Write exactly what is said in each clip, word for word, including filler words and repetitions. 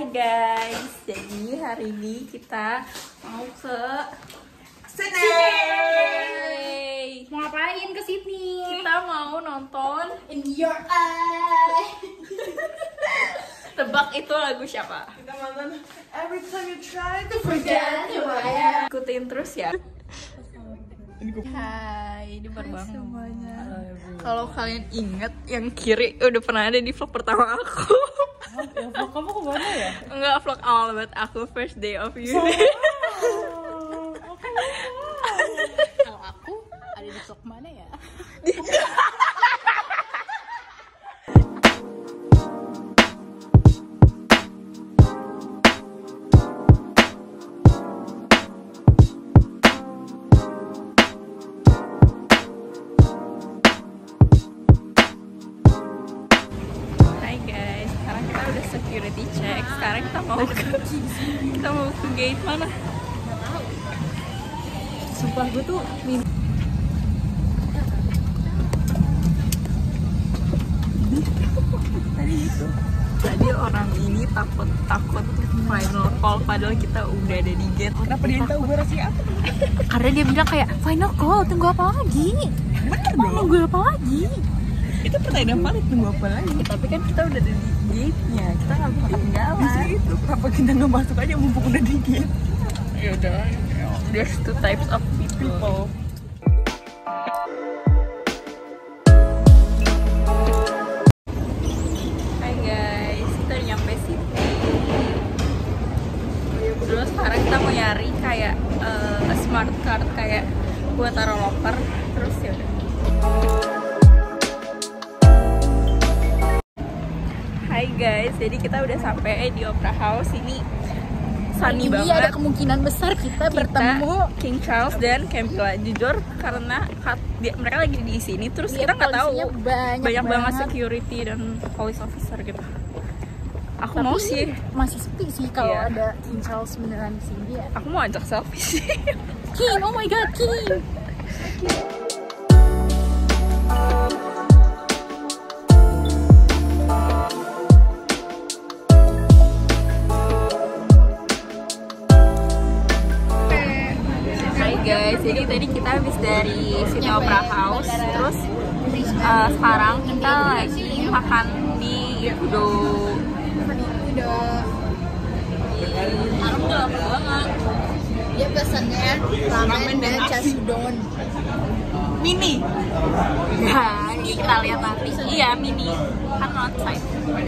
Hai guys, jadi hari ini kita mau ke Sydney. Mau ngapain ke Sydney? Kita mau nonton In Your Eye. Tebak itu lagu siapa? Kita nonton Every Time You Try to Forget Who I Am. Ikutin terus ya. Hai, ini baru bangun semuanya. Kalau kalian inget yang kiri udah pernah ada di vlog pertama aku. Ya, vlog kamu kemana ya? Enggak, vlog awal banget aku first day of uni. Kalau aku ada di vlog mana ya? Security check. Sekarang kita mau ke kita mau ke gate mana? Sumpah gue tuh min tadi itu tadi orang ini takut takut final call padahal kita udah ada di gate. Kenapa dia tahu gue rahasia apa? Karena dia bilang kayak final call, tunggu apa lagi? Bener dong. Tunggu apa lagi? Itu pertanyaan valid, tunggu apa lagi? Tapi kan kita udah ada di gate-nya, kita nggak bisa ketinggalan. Bisa itu, kenapa kita nggak masuk aja mumpung udah di gate? Ya udah, there's two types of people. Hai guys, kita udah nyampe Sydney. Terus sekarang kita mau nyari kayak uh, smart card kayak buat taruh locker. Terus ya udah. Hai guys, jadi kita udah sampai di Opera House. Ini sunny Ini banget. ada kemungkinan besar kita, Kita, bertemu King Charles dan Camilla. Jujur karena kat- dia- mereka lagi di sini, terus Lihat kita nggak tahu polisinya banyak, banyak banget banget. security dan police officer gitu. Aku Tapi mau sih, masih sepi sih kalau Iya. ada King Charles beneran di sini ya. aku mau ajak selfie sih. King, oh my god, King. Hai guys, jadi tadi kita habis dari Sydney Opera House, terus uh, sekarang kita lagi makan di Udo. Udah Aku udah lama banget. dia pesannya ramen dan chasudon. Mini. Nah, ini kita lihat nanti. Iya, mini. Kan outside.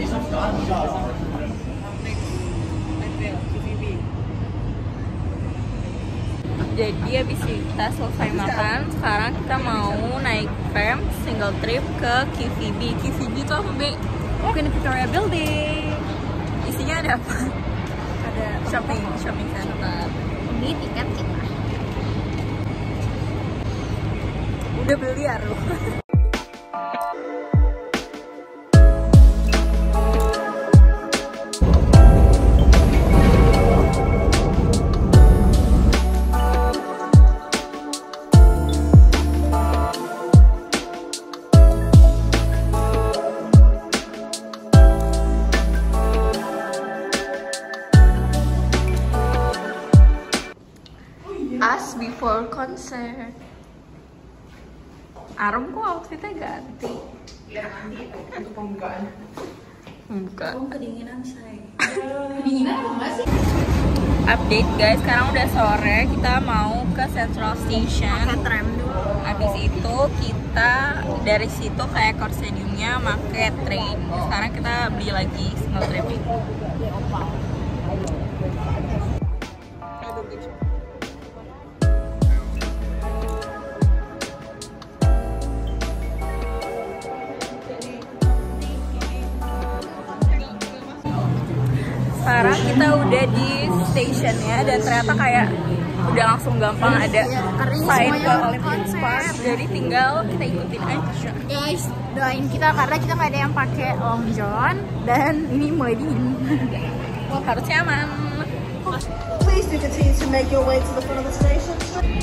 Jadi habis kita selesai makan, sekarang kita mau naik tram single trip ke Q V B. Q V B itu apa, Be? Queen Victoria Building. Isinya ada apa? Ada Shopping, shopping center. ini tiket kita. Udah beli ya, lu? Us before concert. Arum kok outfitnya ganti. Ya nanti untuk pembukaan. Buka. Kedinginan say. Kedinginan apa enggak sih? Update guys, sekarang udah sore, kita mau ke Central Station. Pakai tram dulu. Habis itu kita dari situ ke Ecor Stadiumnya pakai train. Sekarang kita beli lagi single trip ini. Sekarang kita udah di stationnya dan ternyata kayak udah langsung gampang ada Karena ini sign semuanya ke Olympic konser. Park, jadi tinggal kita ikutin aja. Guys, doain kita karena kita nggak ada yang pakai long john dan ini mulai dingin. Harusnya aman. Please do continue to make your way to the front of the station.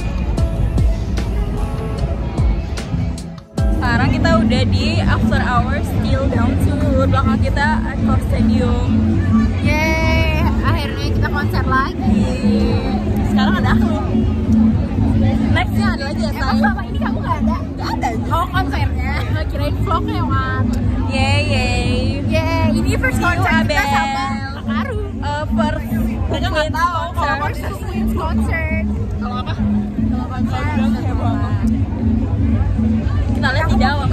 Sekarang kita udah di after hours still down to belakang kita Ecor Stadium. Yeay. akhirnya kita konser lagi. Sekarang ada aku. Nextnya ada lagi ya, Emang sayang. selama ini kamu nggak ada? Gak ada. Oh, konsernya. Kirain vlognya, Wan. Yeay, yeay. Yeah, ini first See you, konser kita Abel. sama Kakaru. Uh, first, mereka nggak tahu kalau First to Queens concert. kalau apa? Kalau konser. Kita lihat di dalam.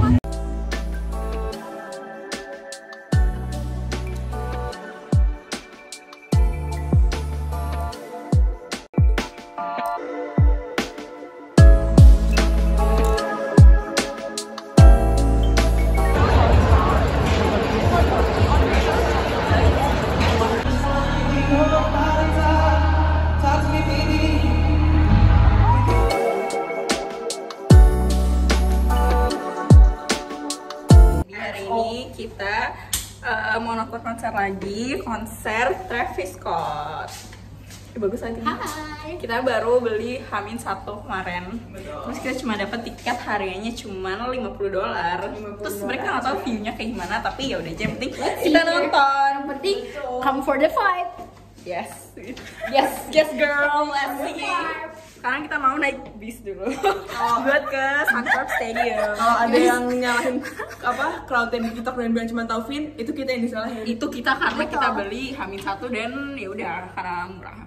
Kita uh, mau nonton konser lagi, konser Travis Scott. Eh, bagus nanti. Hai. Kita baru beli Hamin satu kemarin. Terus kita cuma dapat tiket harganya cuma lima puluh dolar. Terus mereka nggak tahu view-nya kayak gimana, tapi ya udah aja, yang penting kita nonton. Yang penting come for the fight. Yes. Yes, yes girl, let's see. Sekarang kita mau naik bis dulu. Oh, buat ke Suncorp Stadium. Kalau ada yang nyalahin apa crowd di TikTok dan bilang cuma Taufin, itu kita yang disalahin. Itu kita karena kita beli Hamin satu dan ya udah karena murah.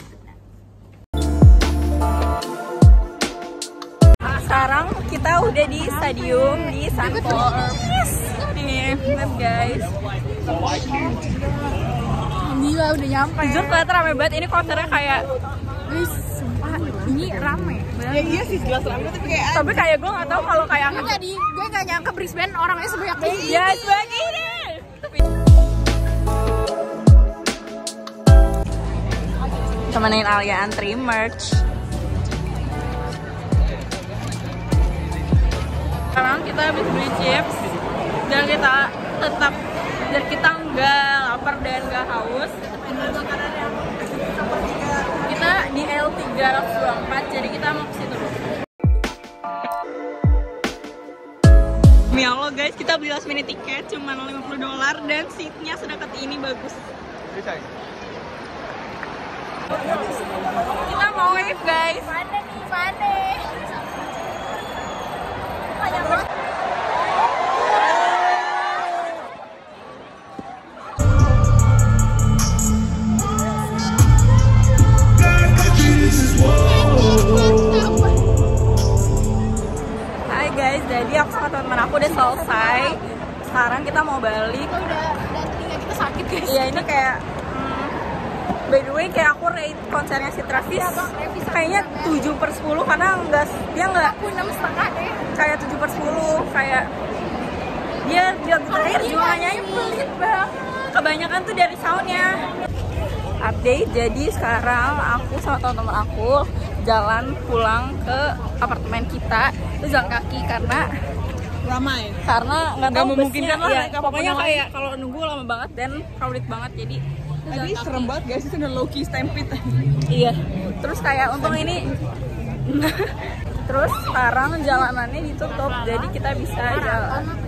Sekarang kita udah di stadium di Suncorp. Yes. Nih, lihat guys. Gila udah nyampe. Jujur kelihatan rame banget. Ini konsernya kayak, Guys, sumpah ini rame. Ya iya sih jelas rame tapi kayak tapi kayak gue nggak tahu kalau kayak Gue nggak di, gue nggak nyangka Brisbane orangnya sebanyak ini. ya sebagai ini. Temenin Alia antri merch. Sekarang kita habis beli chips dan kita tetap dan kita nggak lapar dan nggak haus. Kita di L tiga ratus dua puluh empat, jadi kita mau ke situ dulu. Demi Allah guys, kita beli last minute tiket cuma lima puluh dolar dan seatnya sedekat ini, bagus. Kita mau wave guys. Mana nih, mana? Hai guys, jadi aku sama teman aku udah selesai. Sekarang kita mau balik. Udah, udah telinga kita sakit guys. Iya, ini kayak hmm, by the way kayak aku rate konsernya si Travis kayaknya tujuh per sepuluh karena enggak, dia enggak Aku enam setengah deh. kayak tujuh per sepuluh, kayak dia dia terakhir juga nggak nyanyi. Pelit banget. Kebanyakan tuh dari soundnya. Update, jadi sekarang aku sama teman-teman aku jalan pulang ke apartemen kita. Itu jalan kaki karena ramai. karena nggak tahu memungkinkan busnya, lah iya. naik apa Pokoknya apa kayak kalau nunggu lama banget dan crowded banget, jadi itu Tadi jalan serem banget guys, itu udah low key stampede. Iya. Terus kayak untung ini terus sekarang jalanannya ditutup, jadi kita bisa jalan